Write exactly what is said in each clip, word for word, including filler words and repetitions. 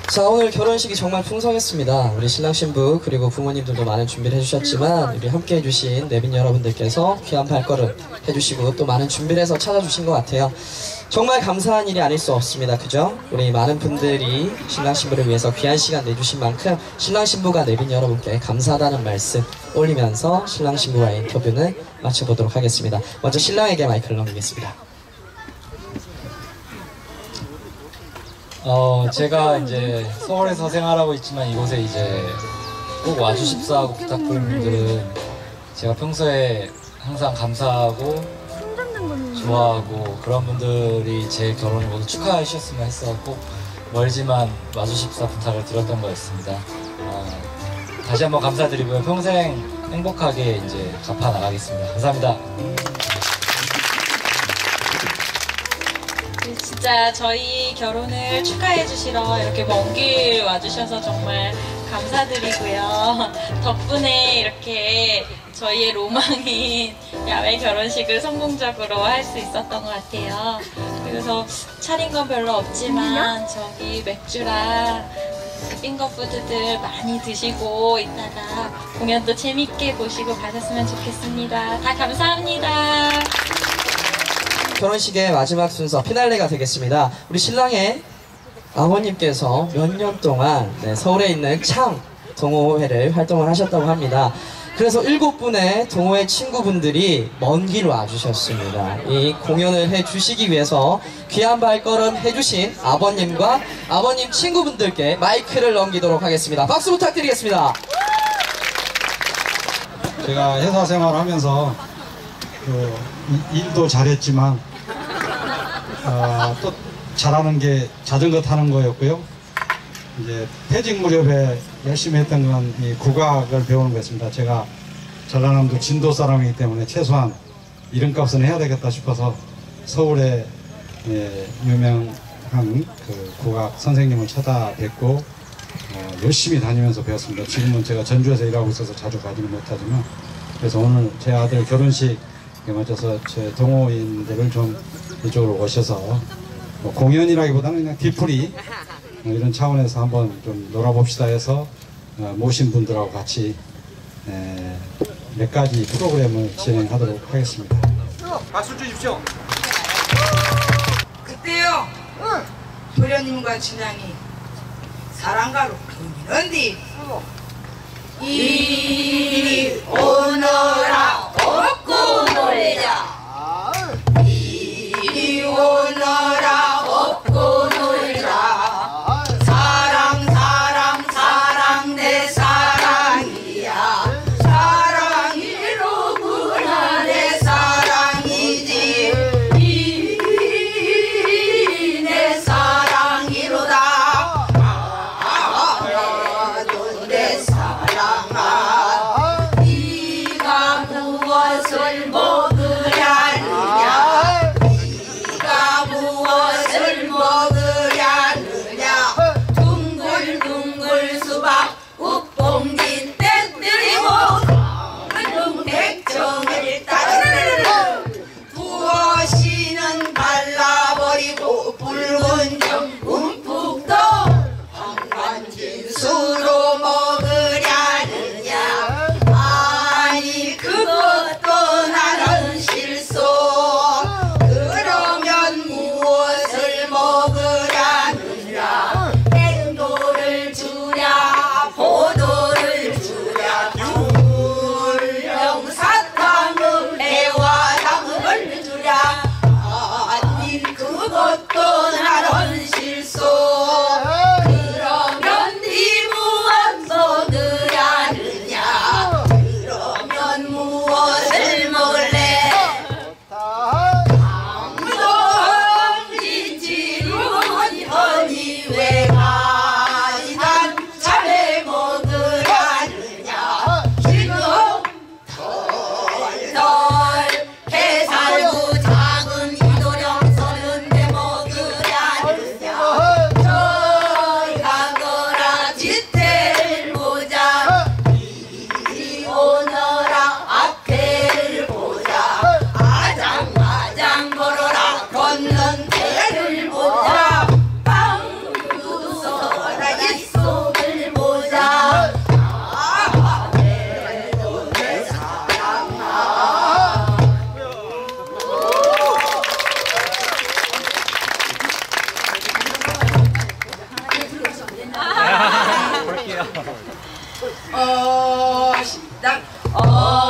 자, 오늘 결혼식이 정말 풍성했습니다. 우리 신랑 신부 그리고 부모님들도 많은 준비를 해주셨지만 우리 함께 해주신 내빈 여러분들께서 귀한 발걸음 해주시고 또 많은 준비를 해서 찾아주신 것 같아요. 정말 감사한 일이 아닐 수 없습니다. 그죠? 우리 많은 분들이 신랑 신부를 위해서 귀한 시간 내주신 만큼 신랑 신부가 내빈 여러분께 감사하다는 말씀 올리면서 신랑 신부와의 인터뷰는 마쳐보도록 하겠습니다. 먼저 신랑에게 마이크를 넘기겠습니다. 어, 제가 이제 서울에서 생활하고 있지만 이곳에 이제 꼭 와주십사 하고 부탁드린 분들은 제가 평소에 항상 감사하고 좋아하고 그런 분들이 제 결혼을 모두 축하해 주셨으면 했어 꼭 멀지만 와주십사 부탁을 드렸던 거였습니다. 어, 다시 한번 감사드리고요. 평생 행복하게 이제 갚아 나가겠습니다. 감사합니다. 진짜 저희 결혼을 축하해 주시러 이렇게 먼 길 와주셔서 정말 감사드리고요. 덕분에 이렇게 저희의 로망인 야외 결혼식을 성공적으로 할 수 있었던 것 같아요. 그래서 차린 건 별로 없지만 저기 맥주랑 핑거푸드들 많이 드시고 이따가 공연도 재밌게 보시고 가셨으면 좋겠습니다. 다 감사합니다. 결혼식의 마지막 순서 피날레가 되겠습니다. 우리 신랑의 아버님께서 몇 년 동안 네, 서울에 있는 창 동호회를 활동을 하셨다고 합니다. 그래서 일곱 분의 동호회 친구분들이 먼 길 와주셨습니다. 이 공연을 해주시기 위해서 귀한 발걸음 해주신 아버님과 아버님 친구분들께 마이크를 넘기도록 하겠습니다. 박수 부탁드리겠습니다. 제가 회사 생활을 하면서 그 일도 잘했지만 어, 또 잘하는 게 자전거 타는 거였고요. 이제 퇴직 무렵에 열심히 했던 건 이 국악을 배우는 거였습니다. 제가 전라남도 진도 사람이기 때문에 최소한 이름값은 해야 되겠다 싶어서 서울에 예, 유명한 그 국악 선생님을 찾아뵙고 어, 열심히 다니면서 배웠습니다. 지금은 제가 전주에서 일하고 있어서 자주 가지는 못하지만 그래서 오늘 제 아들 결혼식에 맞춰서 제 동호인들을 좀 이쪽으로 오셔서 뭐 공연이라기보다는 그냥 뒤풀이 뭐 이런 차원에서 한번 좀 놀아봅시다 해서 어, 모신 분들하고 같이 에, 몇 가지 프로그램을 진행하도록 하겠습니다. 박수 주십시오. 그때요, 응. 도련님과 친양이 사랑가로 경기는디 이리 오너라 업고 놀자. 이리 오너라 업고 놀자. 사랑 사랑 사랑 내 사랑이야. 사랑이로구나 내 사랑이지. 이 내 사랑이로다. 아, 내 사랑아. 시작. 어,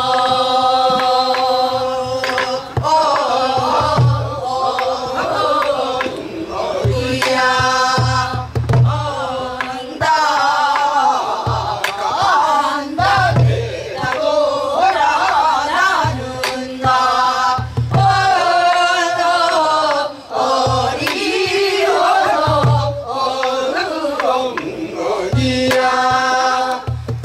어, 어, 어디야 온다 간다 내가 돌아다는다 어리 어디야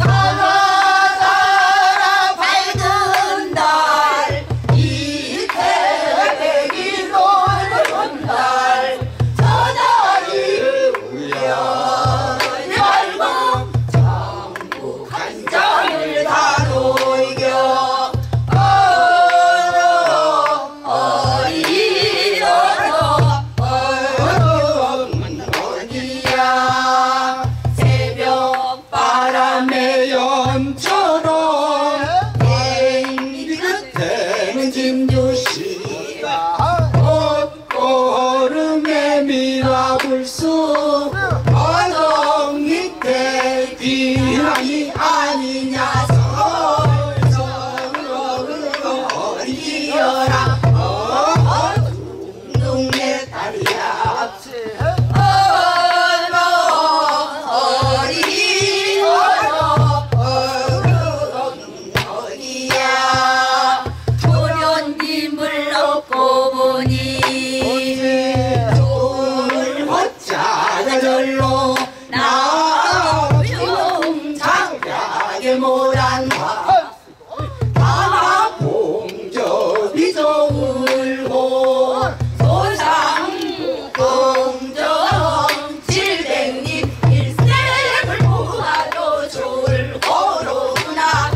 따라따라 밝은 달 이 태백이 노는 달 저달이 우연열고 장구 간장을 다 녹여 어리 어디야 새벽 바람에 연처럼 땡기 끝에는 김주시 꽃걸음에 밀어불수 어덕 밑에 비난이 아니냐 서울서울 어리여라 둥둥내 딸이야 어리 어디야 도련님을 얻고 보니 좋을 호자가 절로 나중 장벽에 모란다 다 봉접이 좋을고 소상공정 칠백리 일생을 보아도 좋을 고로구나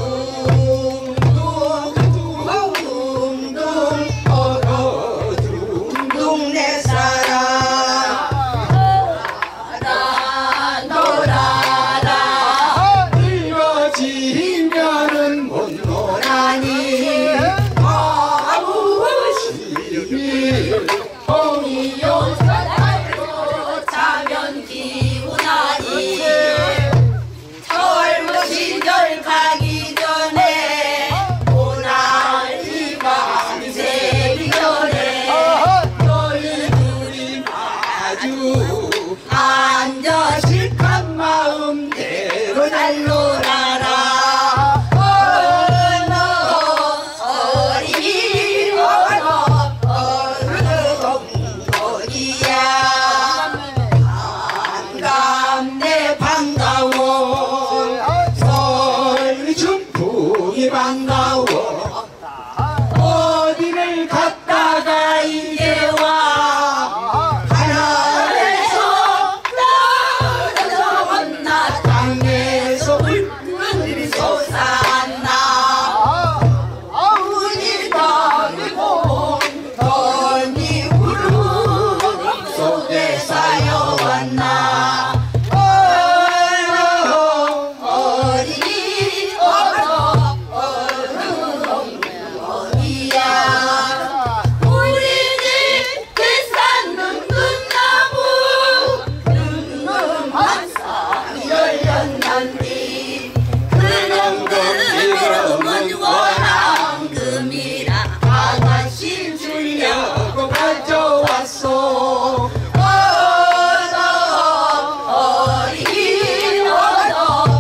둥둥둥둥둥 얼어 둥둥 내 사랑 놀아라 늙어지면은 못 놀아니 아무시 봉이요 사달로 자면 기운하니 젊은 시절 가기 전에 오나리 밤이 새기 전에 너희 둘이 아주 앉아 실컷 마음대로 잘 놀아라 어리 어러 어디야 반갑네 반가워 설준풍이 반가워 어디를 갔다가 이제 와 하늘에서 떨어져 온나 땅에서 물들이 솟았나 운이 나고 던이 구름 속에 쌓여왔나 어리 어러 어디야 우리 집 비싼 늠름나무 늠름한 쌍이 열렸는디 그놈 그놈은 원앙금이라 아가씨 주려고 가져왔소 어리 어러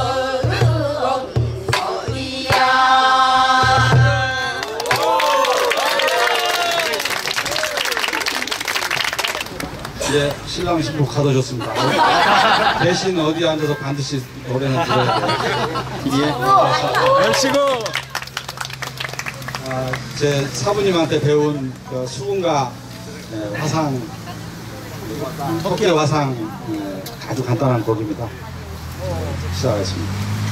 어디야 예, 신랑 신부 가둬줬습니다. 대신 어디 앉아서 반드시 노래는 들어야 돼요. 열시고 아, 제 사부님한테 배운 그 수군가 예, 화상, 토끼 화상 예, 아주 간단한 곡입니다. 시작하겠습니다.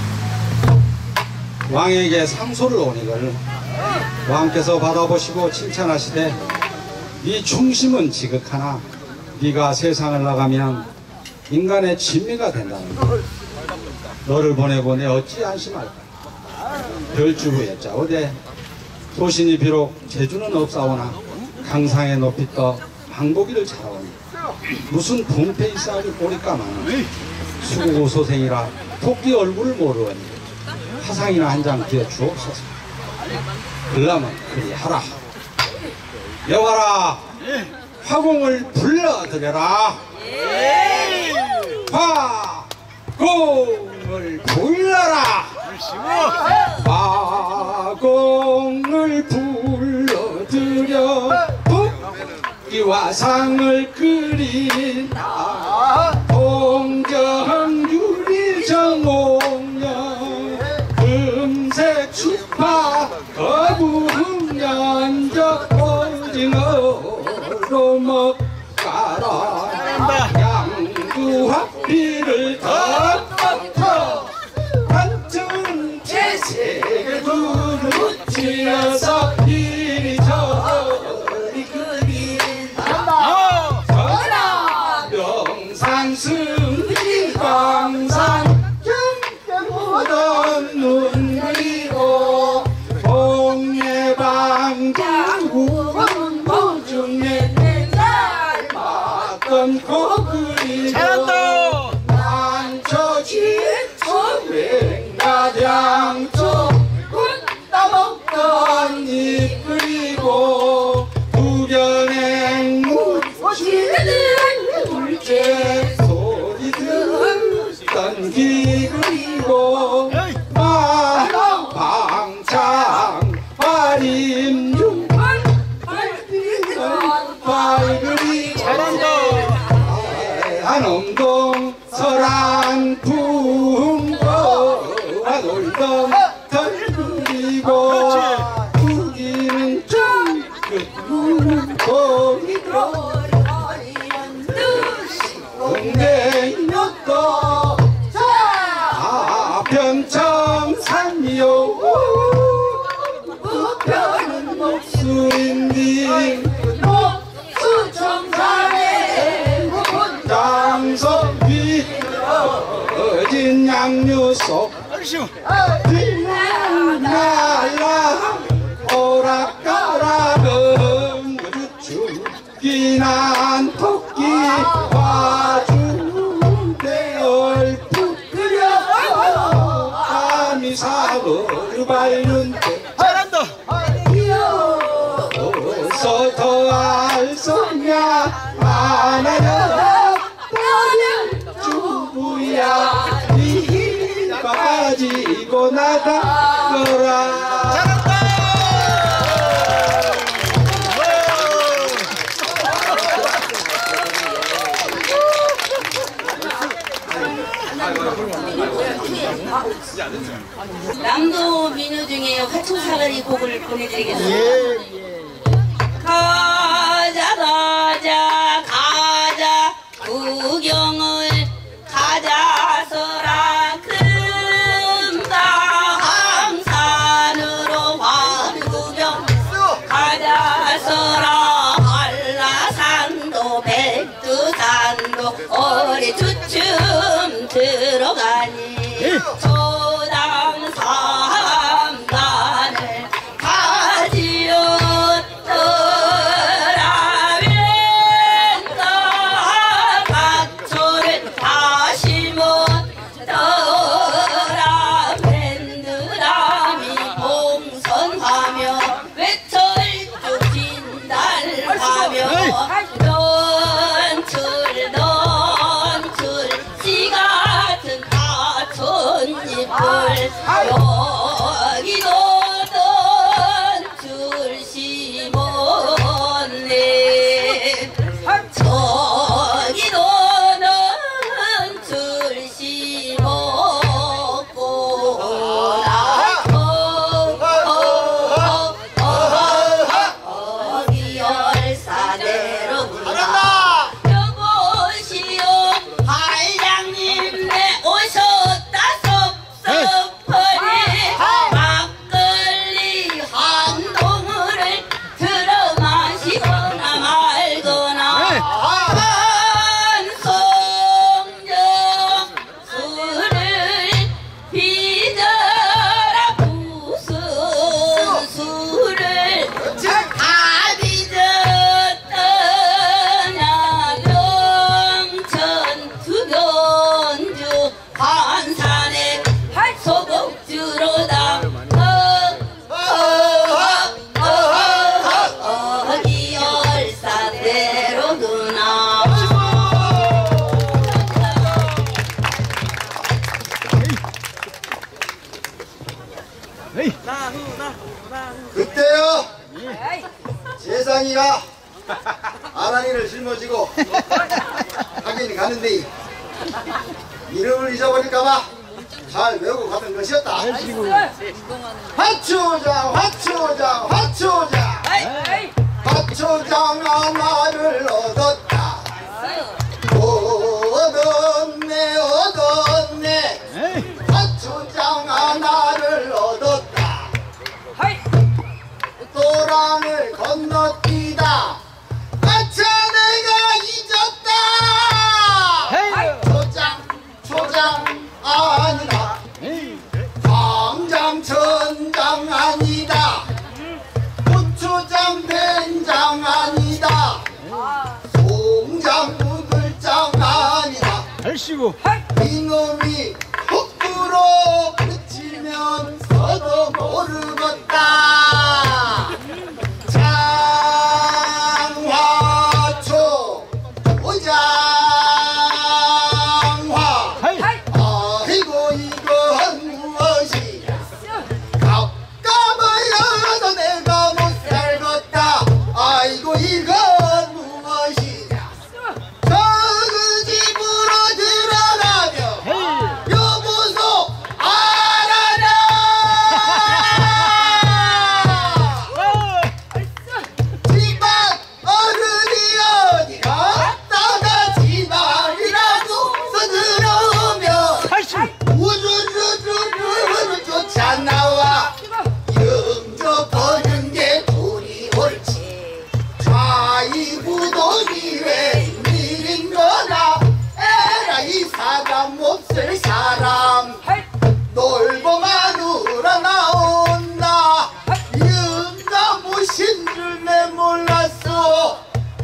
왕에게 상소를 오니걸 왕께서 받아보시고 칭찬하시되 네 충심은 지극하나 네가 세상을 나가면 인간의 진미가 된다는 것. 너를 보내고 내 어찌 안심할까. 별주부에 짜오되 도신이 비록 재주는 없사오나 강상에 높이 떠 방보기를 잘하오니 무슨 분패 있사오니 꼬리까마는 수고소생이라 토끼 얼굴을 모르오니 화상이나 한 장 뒤에 주옵소서. 그러면 그리하라. 여봐라, 화공을 불러드려라. 화공을 불러라. 화공을 불러드려 토끼와 상을 그리나 동정유리 정옥년 금색 추파 거북년적 오징어로 먹가라. 양두합비를 덮어 한층 채색을 두루치어서 이리 저리 그린다. 전하 명산 승리 광산 경보던 눈 그리고 동해방장구 공중에 내날 맞던 코 그리고 난처진 소백나량초 따먹던 잎 그리고 두변행 무지는 물개 소리 듣던 귀 그리고 만방창 발임중 발 그리고 한엄동 설안 풍거와 놀던 덜 그리고 우기는 쫑긋 거기도 동대인였도 아편청산이요 우편은 목수인님 목수청산에 장석 비어진 양류 속 날라 오락가락은 죽기난 토끼 와주대 얼푹 끓여 감히 사고를 밟는 때 어서 더 알소냐 하나여 주부야 이 가지고 나가거라. 남도 민요 중에 화초사거리 곡을 보내드리겠습니다. 가자 가자 가자 구경을 가자서라 금당항산으로 화구경 가자서라 한라산도 백두산도 어리투춤 들어가니 조당 삼단을 가지요. 그때요 세상이야 아랑이를 짊어지고 하긴 가는데 이름을 잊어버릴까봐 잘 외우고 가던 것이었다. 화초장 화초장 화초장 화초장 하나를 얻었다. 얻었네 얻었네 화초장 하나를 얻었다. 도랑을 건너뛰다 아차 내가 잊었다. 초장 초장 아니다. 당장 천장 아니다. 고추장 된장 아니다. 송장 묵을장 아니다. 이놈이 거꾸로 그치면서도 모르겠다. 장화초 오장화 아이고 이건 무엇이야. 가까워여도 내가 못 살겠다. 아이고 이건 무엇이냐. 저 그 집으로 들어가며 여보소 알아라. 집안 어른이 어디가 따가 집안이라고 서들어오며 우르르르르르 쫓아 나와 영접하는 게 둘이 옳지. 좌이구동이 웬일인 거나. 에라 이 사람 몹쓸 사람 놀보만 우러나온다. 영감무신 줄 내 몰랐어.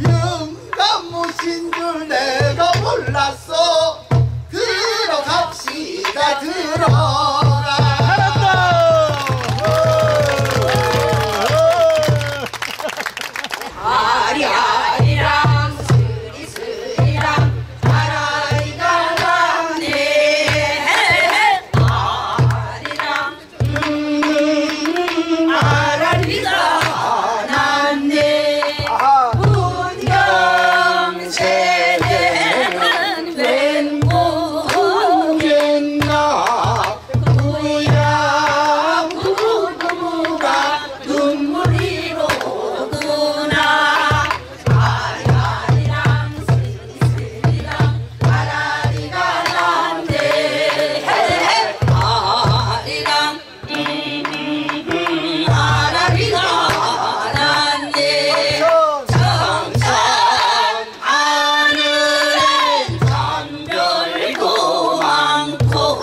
영감무신 줄 내가 몰랐어. 들어갑시다 들어가. 아리아리랑 스리스리랑 아라리가 나네. 아리랑 음 아라리가 나네. 운경세대는 웬 고겠나. 구야 구구가 눈물이 로구나. 아라리랑 스리스리랑 아라리가 난데. 아리랑 음 아라리가 난데. 청산 하늘엔 산별도 많고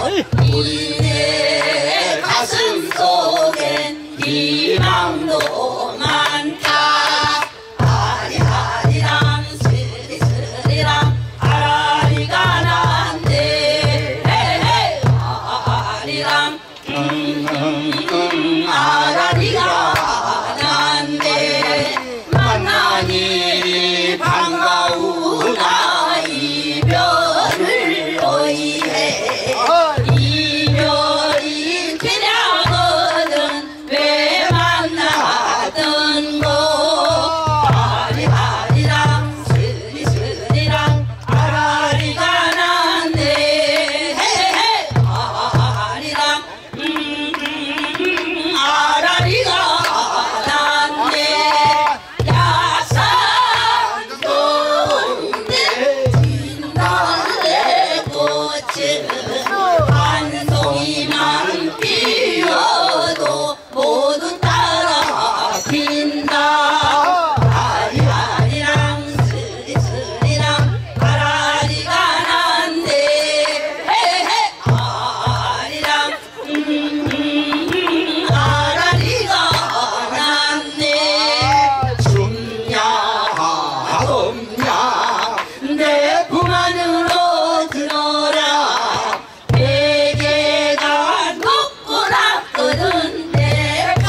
우리네 가슴 속엔 희망도 많다. 아리아리랑 스리스리랑 아라리가 난데. 아리랑 음 아라리가 난데. 만나니 반가우나 이별을 의해. 이별이 되려거든 왜 만나던 거. 아리아리랑 스리스리랑 아라리가 난데. 아리랑 음 아라리가 난데. 야산동대 진달래 꽃은 한 송이만 피어도 모두 따라 핀다. 아리아리랑 스리스리랑 아라리가 난데. 아리랑 음 아라리가 난데. 춥냐 덥냐 내 품 안으로 들어라. 베개가 높고 낮거든. 내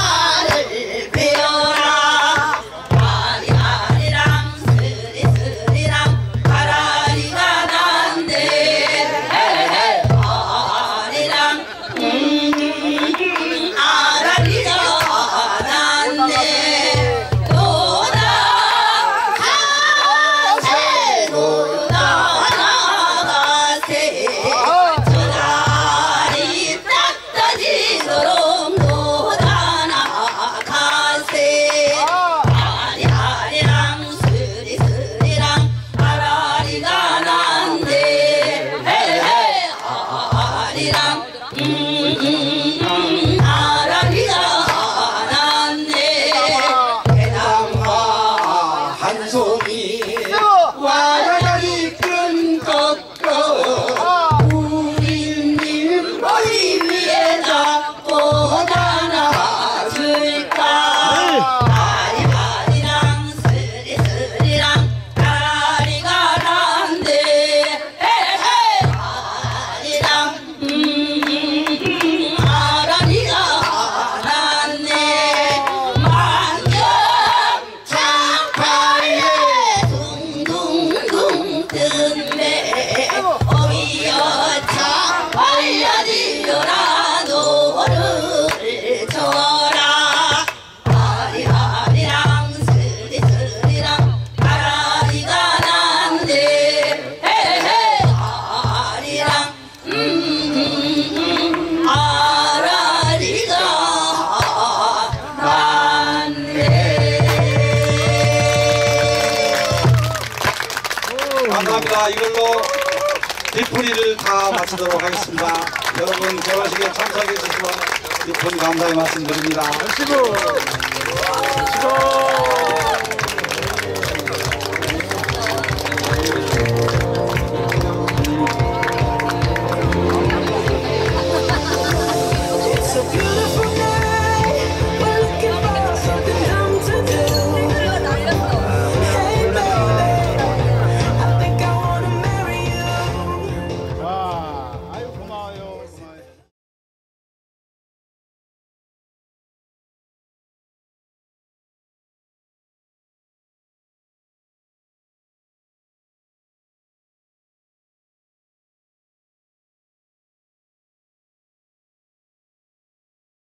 뒷풀이를 다 마치도록 하겠습니다. 여러분 결혼식에 참석해 주셔서 깊은 감사의 말씀드립니다. 시고 시고